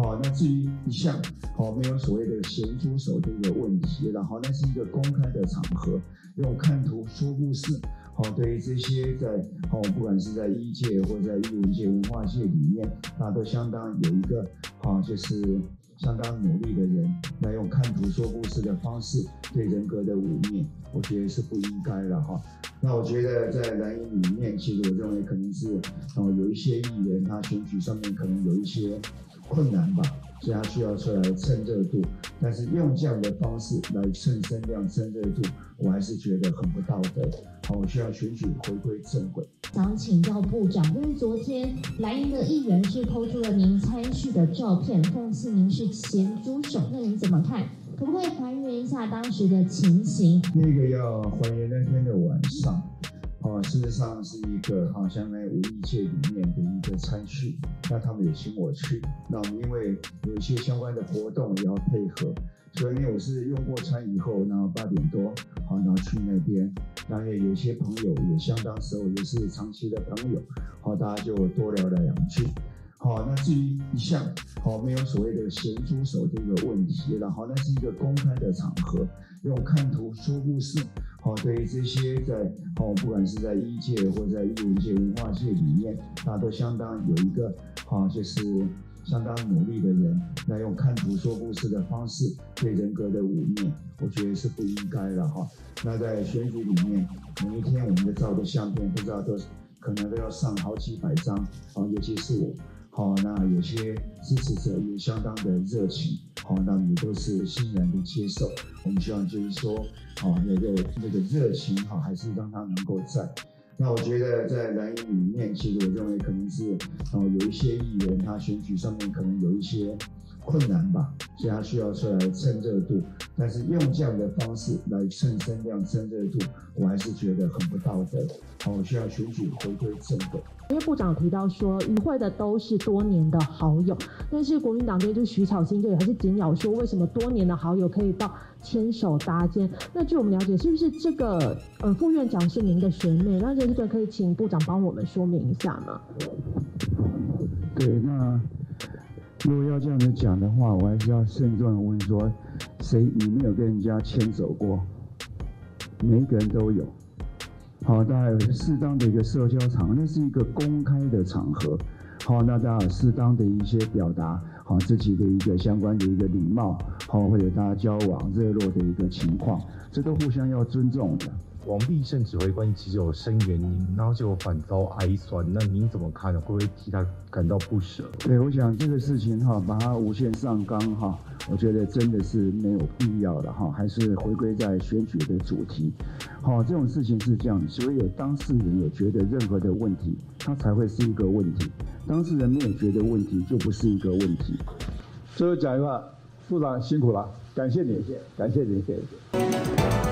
好，那至于一项没有所谓的咸猪手的一个问题，然后那是一个公开的场合，用看图说故事。对于这些在不管是在医界或者在艺文界、文化界里面，大家都相当有一个就是相当努力的人，来用看图说故事的方式对人格的污蔑，我觉得是不应该的哈。那我觉得在蓝营里面，其实我认为可能是有一些议员他选举上面可能有一些困难吧，所以他需要出来蹭热度，但是用这样的方式来蹭声量、蹭热度，我还是觉得很不道德。我需要选举回归正轨。 想请教部长，因为昨天蓝营的议员是抛出了您参叙的照片，讽刺您是咸猪手，那您怎么看？可不可以还原一下当时的情形？ 那个要还原那天的晚上，事实上是一个相当于文艺界里面的一个参叙，那他们也请我去，那我们因为有一些相关的活动也要配合，所以呢我是用过餐以后，然后8点多然后去那边，然后也有一些朋友也相当熟，也是长期的朋友，大家就多聊了2句。那至于一项没有所谓的咸猪手的一个问题，然后那是一个公开的场合，用看图说故事。对于这些在不管是在医界或者在艺文界、文化界里面，大家都相当有一个就是相当努力的人，来用看图说故事的方式对人格的污蔑，我觉得是不应该的哈。那在选举里面，每一天我们的照的相片，不知道可能都要上好几百张，尤其是我。那有些支持者也相当的热情，那你都是欣然的接受。我们希望就是说，那个热情还是让它能够在。那我觉得在蓝营里面，其实我认为可能是有一些议员他选举上面可能有一些困难吧，所以他需要出来蹭热度，但是用这样的方式来蹭声量、蹭热度，我还是觉得很不道德。我需要选举回归正轨。 因为部长提到说，与会的都是多年的好友，但是国民党这就徐巧芯这里还是紧咬说，为什么多年的好友可以到牵手搭肩？那据我们了解，是不是这个副院长是您的学妹？那这个可以请部长帮我们说明一下吗？ 对，那如果要这样子讲的话，我还是要慎重地问说，你没有跟人家牵手过？每一个人都有。大家有适当的一个社交场合，那是一个公开的场合。那大家有适当的一些表达，自己的一个相关的一个礼貌，或者大家交往热络的一个情况，这都互相要尊重的。 王必胜指挥官其实有声援您，然后结果反遭哀酸，那您怎么看呢？会不会替他感到不舍？ 对，我想这个事情把它无限上纲我觉得真的是没有必要的还是回归在选举的主题。这种事情是这样，所以有当事人有觉得任何的问题，它才会是一个问题；当事人没有觉得问题，就不是一个问题。 最后讲一话，部长辛苦了，感谢你，感谢你，谢谢。